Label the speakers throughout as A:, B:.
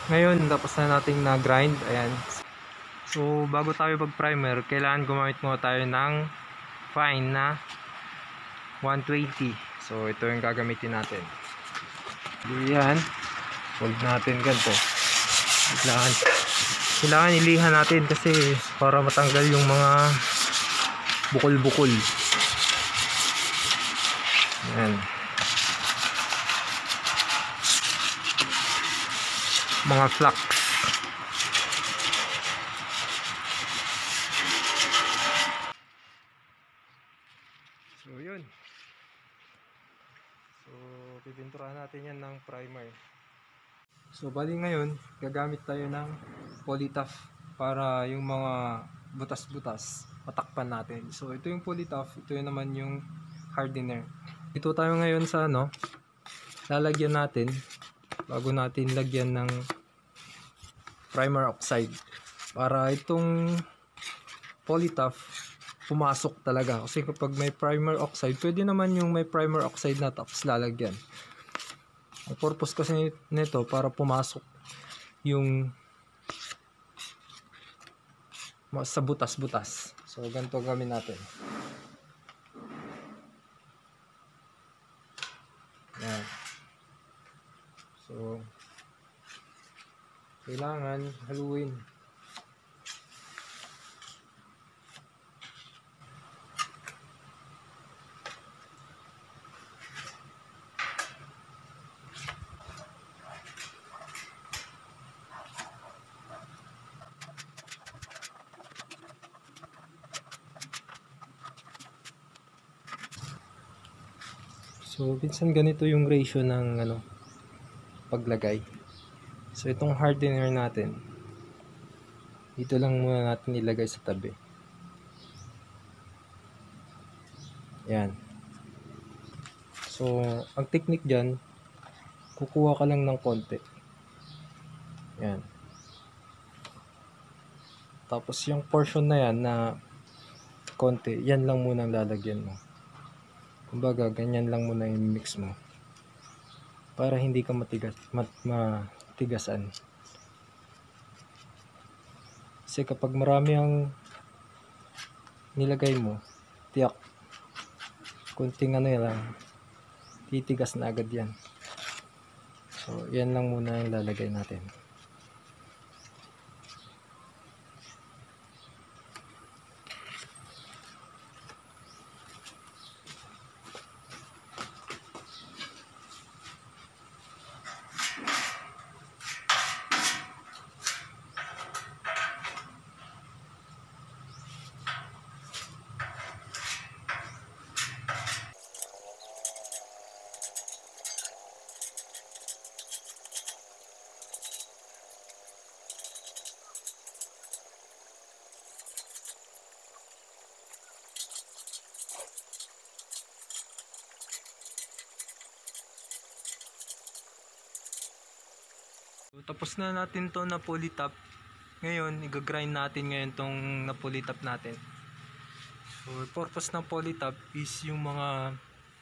A: Ngayon, tapos na nating na-grind. Ayan. So, bago tayo mag-primer, kailangan gumamit muna tayo ng fine na 120. So, ito yung gagamitin natin. Yan. Hold natin ganito. Kailangan ilihan natin kasi para matanggal yung mga bukol-bukol. Yan. Mga flux. So, yun. So, pipinturahan natin yan ng primer. So, bali ngayon, gagamit tayo ng Polytuff para yung mga butas-butas matakpan natin. So, ito yung Polytuff, ito yung naman yung hardener. Ito tayo ngayon sa lalagyan natin bago natin lagyan ng primer oxide para itong Polytuff pumasok talaga. Kasi kapag may primer oxide, pwede naman yung may primer oxide na tapos lalagyan. Ang purpose kasi nito para pumasok yung sa butas-butas. So ganito gawin natin. Yan. So kailangan haluin. So, minsan ganito yung ratio ng paglagay. So, itong hardener natin, dito lang muna natin ilagay sa tabi. Yan. So, ang technique dyan, kukuha ka lang ng konti. Yan. Tapos, yung portion na yan na konti, yan lang muna ang lalagyan mo. Kumbaga, ganyan lang muna yung mix mo. Para hindi ka matigasan. Kasi kapag marami ang nilagay mo, tiyak, kunting lang, titigas na agad yan. So, yan lang muna yung lalagay natin. So, tapos na natin to na Polytuff. Ngayon, i-grind natin ngayon tong na Polytuff natin. So, purpose ng Polytuff is yung mga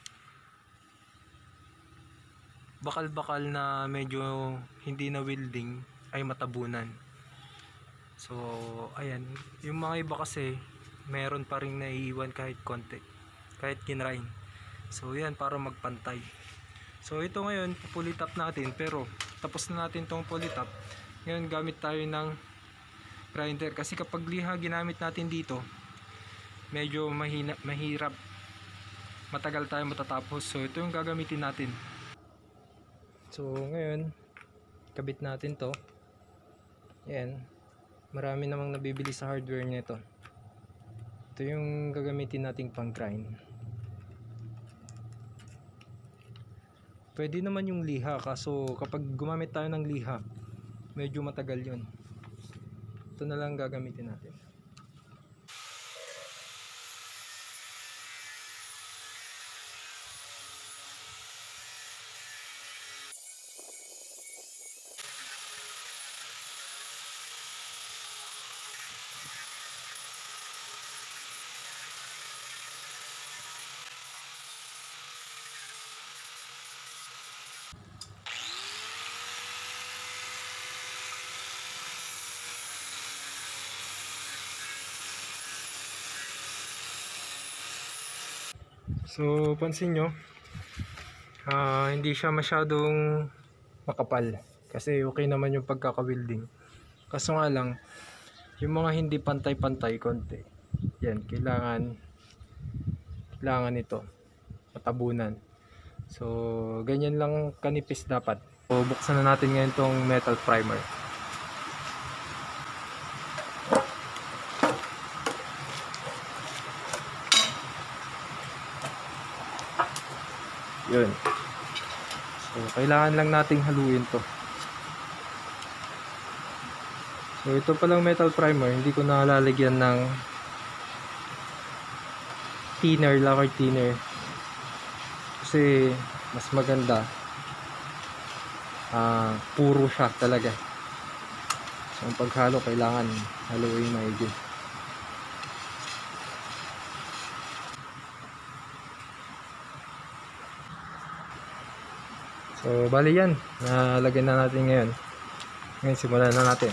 A: bakal-bakal na medyo hindi na welding ay matabunan. So, ayan. Yung mga iba kasi, meron pa rin naiiwan kahit konti. Kahit kinrain. So, yan para magpantay. So, ito ngayon, Polytuff natin. Pero, tapos na natin tong Polytuff. Ngayon, gamit tayo ng grinder. Kasi kapag liha ginamit natin dito, medyo mahirap. Matagal tayo matatapos. So, ito yung gagamitin natin. So, ngayon, kabit natin to. Ayan. Marami namang nabibili sa hardware nito. Ito yung gagamitin nating pang grind. Pwede naman yung liha, kaso kapag gumamit tayo ng liha, medyo matagal yun. Ito na lang gagamitin natin. So pansin nyo, hindi siya masyadong makapal kasi okay naman yung pagkaka-welding. Kaso nga lang yung mga hindi pantay-pantay konti, yan kailangan ito matabunan. So ganyan lang kanipis dapat. So buksan na natin ngayon tong metal primer. Yun. So kailangan lang nating haluin to. So ito palang metal primer, hindi ko na lalagyan ng thinner, lacquer thinner. Kasi mas maganda puro siya talaga. So ang paghalo kailangan haluin maigi. So bali yan, nalagyan na natin ngayon. Ngayon simulan na natin.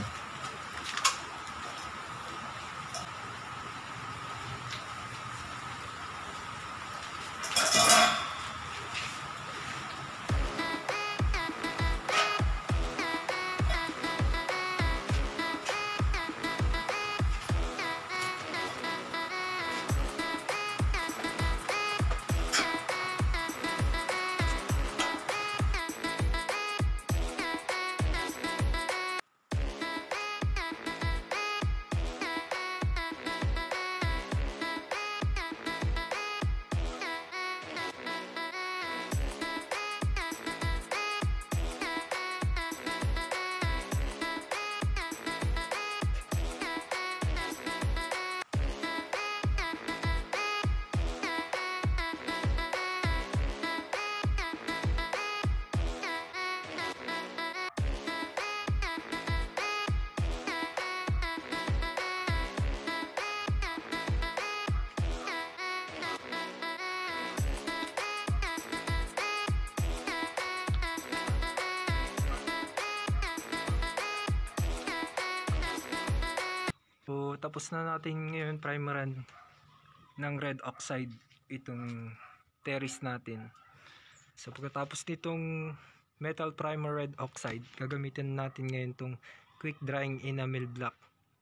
A: So tapos na natin ngayon primeran ng red oxide itong terrace natin. So pagkatapos nitong metal primer red oxide, gagamitin natin ngayon itong quick drying enamel black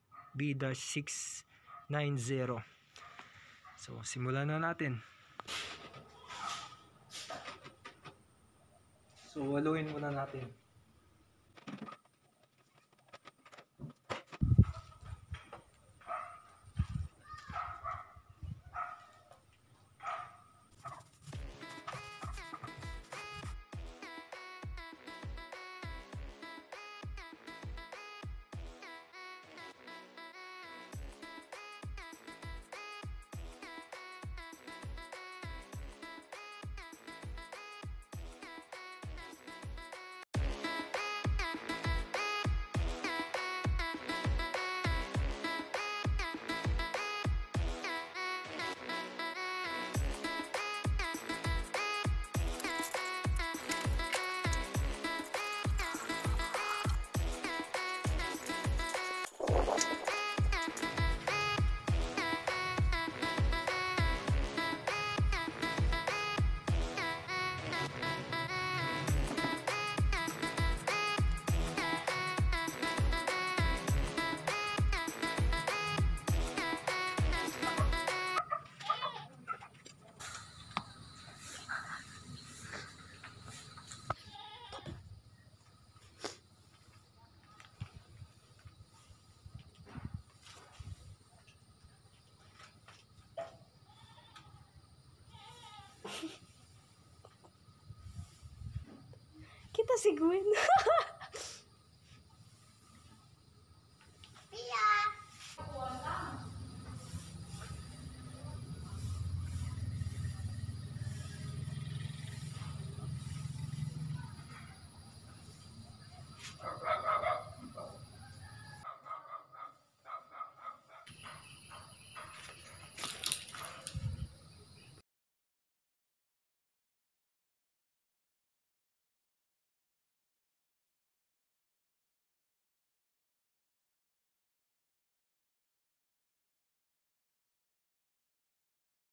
A: B-690. So simulan na natin. So haluin muna natin.
B: Kita si Gwen.